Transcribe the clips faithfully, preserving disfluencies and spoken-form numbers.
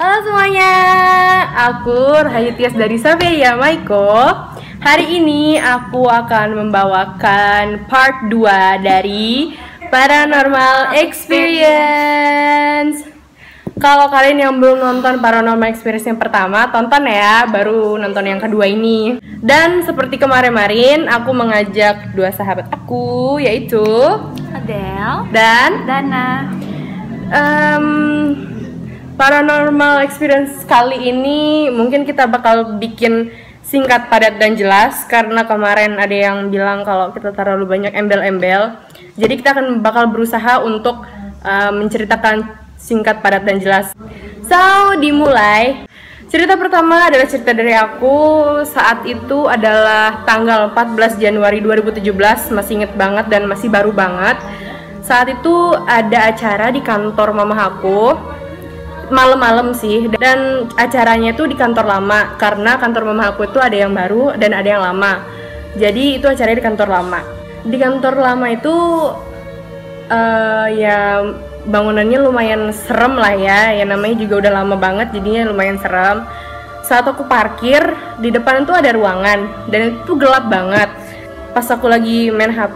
Halo semuanya, aku Rahayu Tias dari Saveya Maiko. Hari ini aku akan membawakan part dua dari Paranormal Experience. Kalau kalian yang belum nonton Paranormal Experience yang pertama, tonton ya, baru nonton yang kedua ini. Dan seperti kemarin-kemarin, aku mengajak dua sahabat aku, yaitu Adele dan Dana. um, Paranormal Experience kali ini mungkin kita bakal bikin singkat, padat, dan jelas. Karena kemarin ada yang bilang kalau kita terlalu banyak embel-embel. Jadi kita akan bakal berusaha untuk uh, menceritakan singkat, padat, dan jelas. So, dimulai. Cerita pertama adalah cerita dari aku. Saat itu adalah tanggal empat belas Januari dua ribu tujuh belas. Masih inget banget dan masih baru banget. Saat itu ada acara di kantor mama aku, malam-malam sih, dan acaranya itu di kantor lama karena kantor mama aku itu ada yang baru dan ada yang lama. Jadi itu acaranya di kantor lama. Di kantor lama itu uh, ya bangunannya lumayan serem lah ya. Ya namanya juga udah lama banget, jadinya lumayan serem. Saat aku parkir, di depan itu ada ruangan dan itu gelap banget. Pas aku lagi main H P,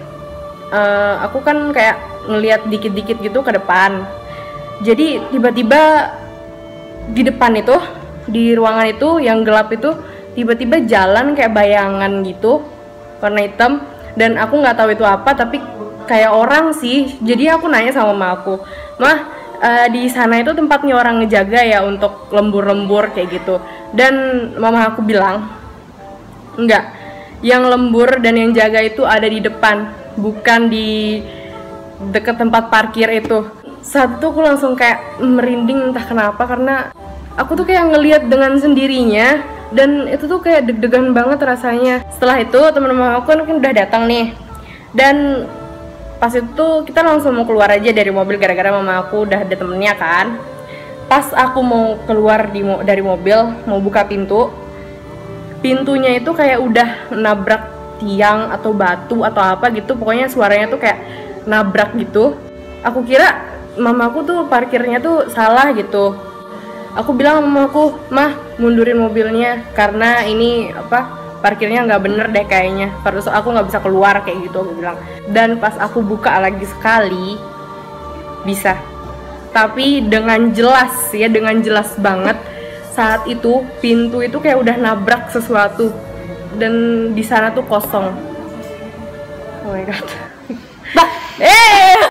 uh, aku kan kayak ngeliat dikit-dikit gitu ke depan. Jadi tiba-tiba di depan itu, di ruangan itu yang gelap itu, tiba-tiba jalan kayak bayangan gitu, warna hitam. Dan aku nggak tahu itu apa, tapi kayak orang sih. Jadi aku nanya sama mama aku, "Mah, uh, di sana itu tempatnya orang ngejaga ya untuk lembur-lembur kayak gitu?" Dan mama aku bilang, "Enggak, yang lembur dan yang jaga itu ada di depan, bukan di dekat tempat parkir itu." Saat itu aku langsung kayak merinding entah kenapa, karena aku tuh kayak ngelihat dengan sendirinya dan itu tuh kayak deg-degan banget rasanya. Setelah itu teman-teman aku kan udah datang nih, dan pas itu kita langsung mau keluar aja dari mobil gara-gara mama aku udah ada temennya kan. Pas aku mau keluar di, dari mobil, mau buka pintu, pintunya itu kayak udah nabrak tiang atau batu atau apa gitu. Pokoknya suaranya tuh kayak nabrak gitu. Aku kira mamaku tuh parkirnya tuh salah gitu. Aku bilang sama mamaku, "Mah, mundurin mobilnya karena ini apa parkirnya nggak bener deh kayaknya. Terus aku nggak bisa keluar," kayak gitu aku bilang. Dan pas aku buka lagi sekali, bisa. Tapi dengan jelas ya, dengan jelas banget. Saat itu pintu itu kayak udah nabrak sesuatu dan di sana tuh kosong. Oh my god. Bah, eh.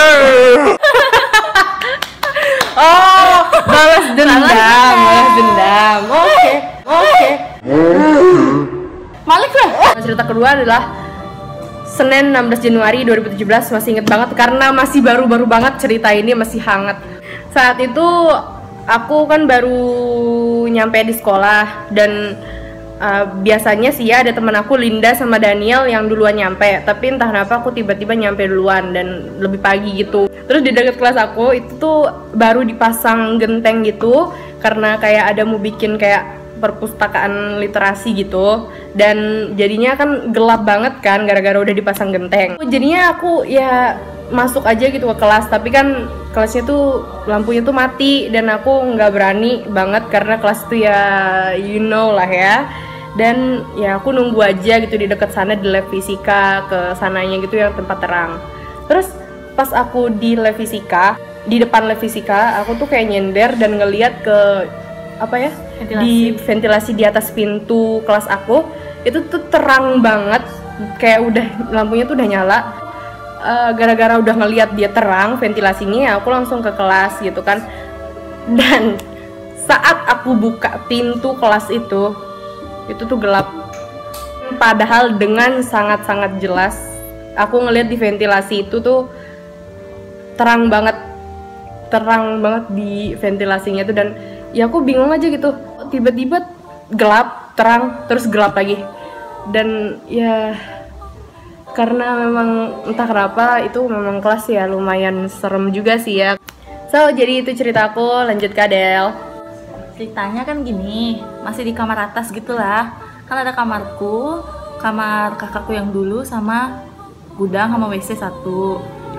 Oh, balas dendam, balas dendam. Oke, oke. Malik lah. Cerita kedua adalah Senin enam belas Januari dua ribu tujuh belas. Masih inget banget karena masih baru-baru banget cerita ini, masih hangat. Saat itu aku kan baru nyampe di sekolah dan uh, biasanya sih ya ada teman aku Linda sama Daniel yang duluan nyampe. Tapi entah kenapa aku tiba-tiba nyampe duluan dan lebih pagi gitu. Terus di dekat kelas aku itu tuh baru dipasang genteng gitu karena kayak ada mau bikin kayak perpustakaan literasi gitu, dan jadinya kan gelap banget kan gara-gara udah dipasang genteng. Jadinya aku ya masuk aja gitu ke kelas, tapi kan kelasnya tuh lampunya tuh mati dan aku nggak berani banget karena kelas tuh ya you know lah ya. Dan ya aku nunggu aja gitu di dekat sana di lab fisika, ke sananya gitu yang tempat terang. Terus pas aku di lab fisika, di depan lab fisika, aku tuh kayak nyender dan ngeliat ke apa ya, ventilasi. Di ventilasi di atas pintu kelas aku itu tuh terang banget, kayak udah lampunya tuh udah nyala. Uh, gara-gara udah ngeliat dia terang ventilasinya, aku langsung ke kelas gitu kan. Dan saat aku buka pintu kelas itu, itu tuh gelap. Padahal dengan sangat-sangat jelas aku ngeliat di ventilasi itu tuh terang banget, terang banget di ventilasinya tuh. Dan ya aku bingung aja gitu, tiba-tiba gelap, terang, terus gelap lagi. Dan ya karena memang entah kenapa itu memang kelas ya lumayan serem juga sih ya. So jadi itu ceritaku, lanjut ke Adele. Ceritanya kan gini, masih di kamar atas gitulah. Kan ada kamarku, kamar kakakku yang dulu sama gudang sama W C satu.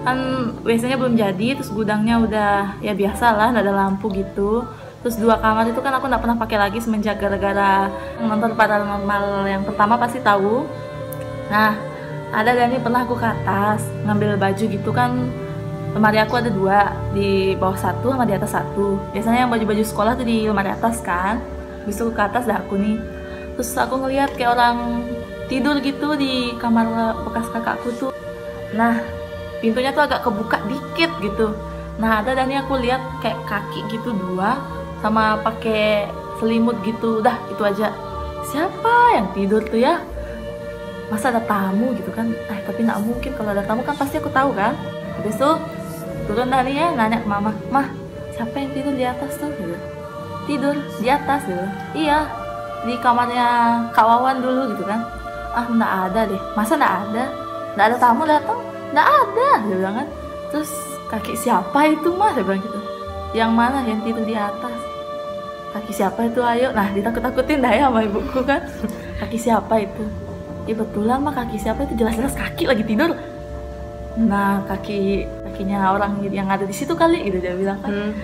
kan W C-nya belum jadi, terus gudangnya udah ya biasa lah, nggak ada lampu gitu. Terus dua kamar itu kan aku nggak pernah pakai lagi semenjak gara-gara nonton paranormal yang pertama pasti tahu. Nah, ada Dani pernah aku ke atas ngambil baju gitu kan, lemari aku ada dua, di bawah satu sama di atas satu. Biasanya yang baju-baju sekolah tuh di lemari atas kan, habis itu ke atas dah aku nih. Terus aku ngeliat kayak orang tidur gitu di kamar bekas kakakku tuh. Nah, pintunya tuh agak kebuka dikit gitu. Nah, ada Dani aku lihat kayak kaki gitu dua, sama pakai selimut gitu. Udah itu aja. Siapa yang tidur tuh ya? Masa ada tamu gitu kan? Eh tapi nggak mungkin, kalau ada tamu kan pasti aku tahu kan. Habis itu turun Dani ya, nanya ke mama, mah siapa yang tidur di atas tuh? Gitu. Tidur di atas gitu. Iya, di kamarnya Kak Wawan dulu gitu kan. Ah nggak ada deh. Masa nggak ada? Nggak ada tamu datang? Nggak ada, dia bilang kan. Terus kaki siapa itu mah? Dia bilang gitu. Yang mana yang tidur di atas? Kaki siapa itu, ayo. Nah ditakut-takutin dah ya sama ibuku kan. Kaki siapa itu? Ya betulan mah, kaki siapa itu, jelas-jelas kaki lagi tidur. Nah kaki kakinya orang yang ada di situ kali gitu, dia bilang kan. Hmm.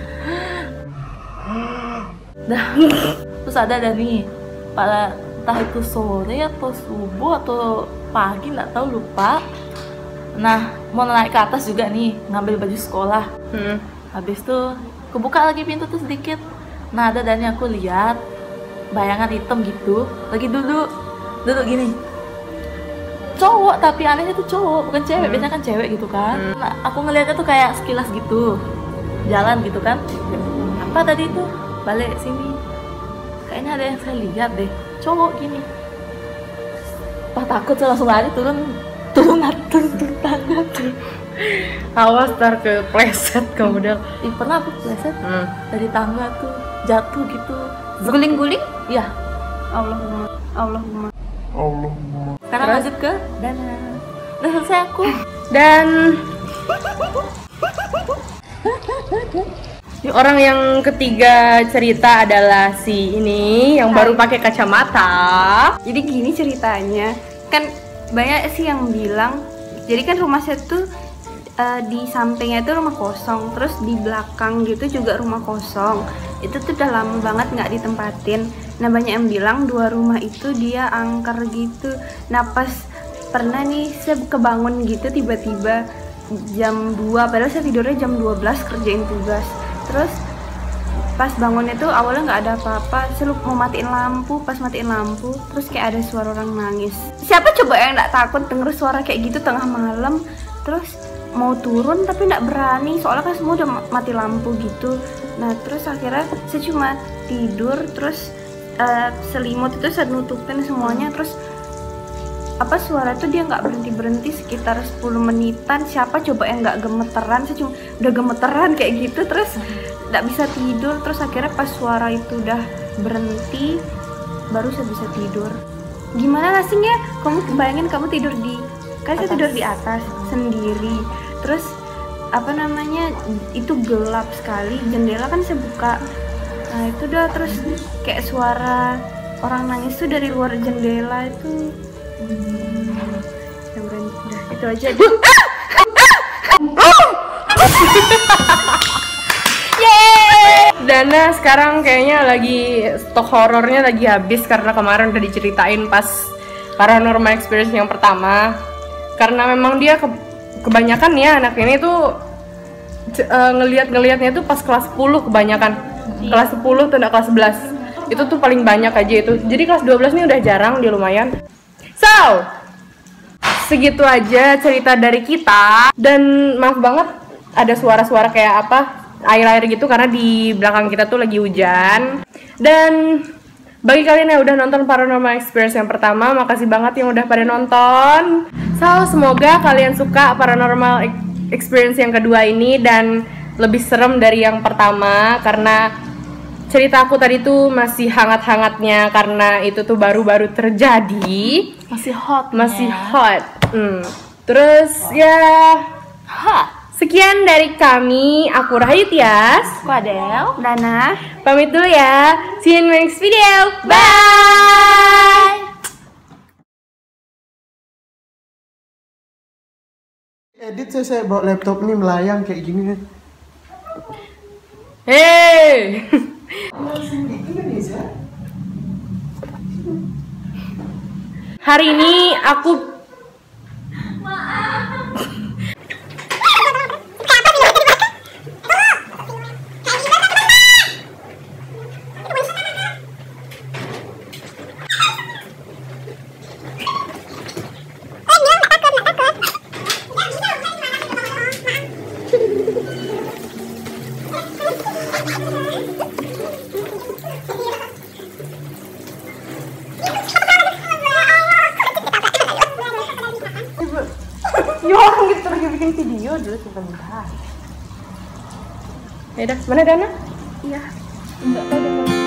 Dah. Terus ada ada nih pada entah itu sore atau subuh atau pagi nggak tahu, lupa. Nah mau naik ke atas juga nih ngambil baju sekolah. Hmm. Habis tuh kebuka lagi pintu tuh sedikit. Nah ada Dani aku lihat bayangan hitam gitu lagi duduk duduk gini, cowok tapi anehnya tuh cowok bukan cewek. Hmm. Biasanya kan cewek gitu kan. Hmm. Nah aku ngeliatnya tuh kayak sekilas gitu jalan gitu kan. Apa tadi tuh, balik sini kayaknya ada yang saya lihat deh, cowok gini. Pas takut saya langsung lari turun turun turun turun tangga tuh. Awas ntar kepleset kamu udah. Ih, pernah aku kepleset. Hmm. Dari tangga tuh jatuh gitu, guling-guling. Iya. Allahumma Allahumma Allahumma. Sekarang lanjut ke Dana. Udah selesai aku. Dan orang yang ketiga cerita adalah si ini yang baru pakai kacamata. Jadi gini ceritanya, kan banyak sih yang bilang, jadi kan rumah saya tuh uh, di sampingnya itu rumah kosong, terus di belakang gitu juga rumah kosong. Itu tuh udah lama banget nggak ditempatin. Nah banyak yang bilang dua rumah itu dia angker gitu. Nah pas pernah nih saya kebangun gitu tiba-tiba jam dua, padahal saya tidurnya jam dua belas kerjain tugas. Terus pas bangunnya tuh awalnya nggak ada apa-apa, saya lupa mau matiin lampu. Pas matiin lampu terus kayak ada suara orang nangis. Siapa coba yang nggak takut denger suara kayak gitu tengah malam? Terus mau turun tapi nggak berani soalnya kan semua udah mati lampu gitu. Nah terus akhirnya saya cuma tidur, terus uh, selimut itu saya nutupin semuanya. Terus apa suara itu dia nggak berhenti berhenti sekitar sepuluh menitan. Siapa coba yang nggak gemeteran? Saya cuma udah gemeteran kayak gitu, terus nggak bisa tidur. Terus akhirnya pas suara itu udah berhenti baru saya bisa tidur. Gimana rasanya kamu bayangin kamu tidur di, kan saya tidur di atas sendiri, terus apa namanya itu gelap sekali, jendela kan saya buka. Nah itu udah, terus kayak suara orang nangis tuh dari luar jendela itu. Hmm, yang berhenti, udah itu aja. Yeay! Dana sekarang kayaknya lagi stok horornya lagi habis karena kemarin udah diceritain pas paranormal experience yang pertama. Karena memang dia ke, kebanyakan ya anak ini tuh uh, ngelihat-ngelihatnya tuh pas kelas sepuluh kebanyakan. Iya. Kelas sepuluh tuh enggak kelas sebelas. Itu tuh paling banyak aja itu. Jadi kelas dua belas nih udah jarang, dia lumayan. So, segitu aja cerita dari kita. Dan maaf banget ada suara-suara kayak apa, air-air gitu karena di belakang kita tuh lagi hujan. Dan bagi kalian yang udah nonton Paranormal Experience yang pertama, makasih banget yang udah pada nonton. So, semoga kalian suka Paranormal Experience yang kedua ini dan lebih serem dari yang pertama, karena cerita aku tadi tuh masih hangat-hangatnya karena itu tuh baru-baru terjadi. Masih hot. Masih hot. Hmm. Terus ya, ha. Sekian dari kami, aku Rahayu Tias, aku Adel, Dana. Pamit dulu ya. See you in the next video. Bye. Edit saya, saya bawa laptop ini melayang kayak gini. Hei. Hari ini aku ya orang gitu lagi bikin video dulu sebentar. Ya udah, mana Dana? Iya. Enggak tahu.